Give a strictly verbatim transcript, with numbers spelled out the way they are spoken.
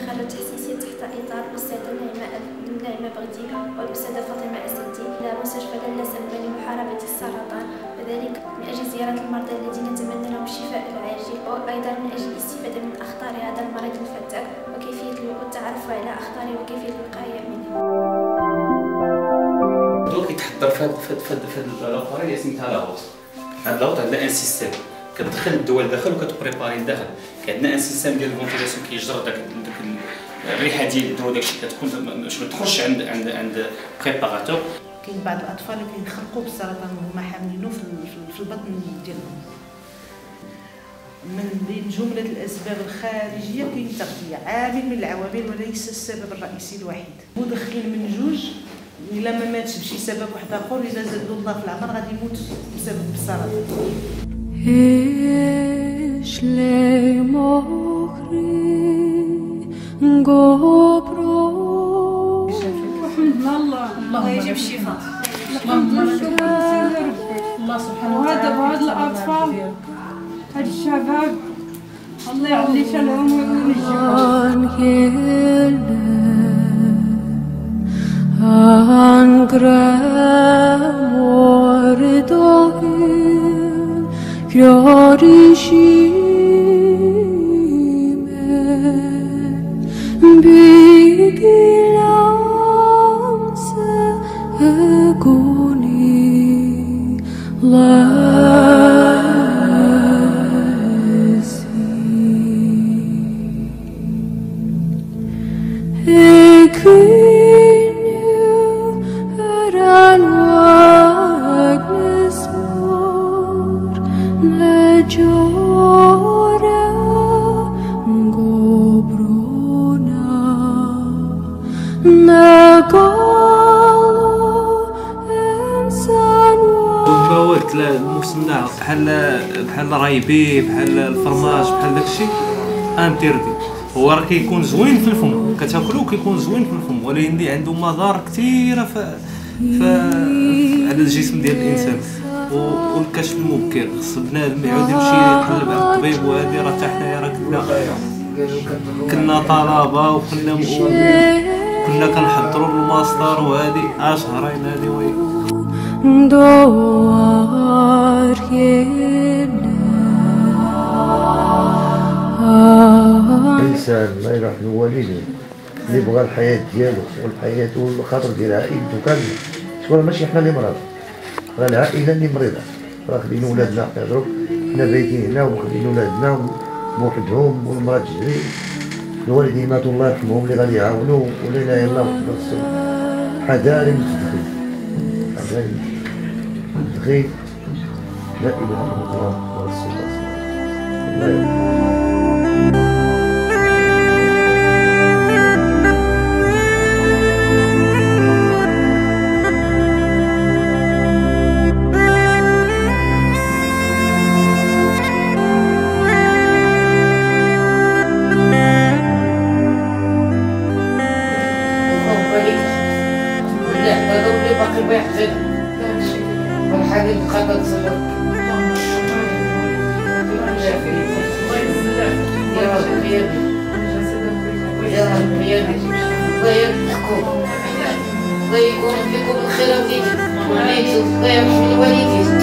التخرج التحسيسي تحت إطار الأستاذة نعمة بغدي والأستاذة فاطمة أسدي إلى مستشفى لاله سلمى لمحاربة السرطان، وذلك من أجل زيارة المرضى الذين نتمنى لهم الشفاء العاجل، وأيضا من أجل الاستفادة من أخطار هذا المرض الفتاك وكيفية التعرف على أخطاره وكيفية الوقاية منه. دروك كيتحضر في هاد في هاد في هاد لاباري اللي سميتها لاغوت. هاد لاغوت عندنا ان سيستيم كتدخل الدواء لداخل وكتبريباري لداخل. عندنا ان سيستيم ديال الفونتيلاسيون كيجر داك الريحه ديال الدواء داكشي كتكون باش ما تخرجش عند عند عند بريباراتور. كاين بعض الاطفال اللي كيخلقوا بالسرطان وهما حاملينه في في البطن ديالهم. من بين جمله الاسباب الخارجيه كاين التغذيه، عامل من العوامل وليس السبب الرئيسي الوحيد. مدخن من جوج الا ما ماتش بشي سبب واحد اخر، الا زادوا الله في العمر غادي يموت بسبب السرطان. الله يجيب الشفاء. الله سبحانه وتعالى. وهذا وهاد الاطفال هاد الشباب الله يعلي شانهم المواد المصنعه بحال بحال رايبي بحال الفرماج بحال داكشي انتيردي. هو راه كيكون زوين في الفم، كتاكلو كيكون زوين في الفم، ولكن اللي عنده مضار كثيره في على الجسم ديال الانسان. والكشف المبكر خص بنادم يعاود يمشي يقلب على الطبيب، وهذه راه حتى حنايا راه كنا كنا طلبه وكنا كنا كنحضروا الماستر وهذه اشهرين هذه وي الانسان الله يرحم الوالدين اللي بغى الحياه ديالو والحياه والخاطر ديال عائلته كامله، شكون ماشي حنا اللي مرضى، راه العائله اللي مريضه. راه خلينا ولادنا يهضروا، حنا بايتين هنا ومخليين ولادنا بوحدهم والمراه تجري، الوالدين ماتوا الله يرحمهم اللي غادي يعاونوا، ولينا يلاه خاصهم حذاري من التدخين، حذاري من التدخين. لا اله الا الله ورسول الله الله يرحمه. والحاجة بقدر تصبر يا رب يا يا رب يا الله يرزقكم، الله يكون فيكم الخير وديكم، الله يرحم الوالدين.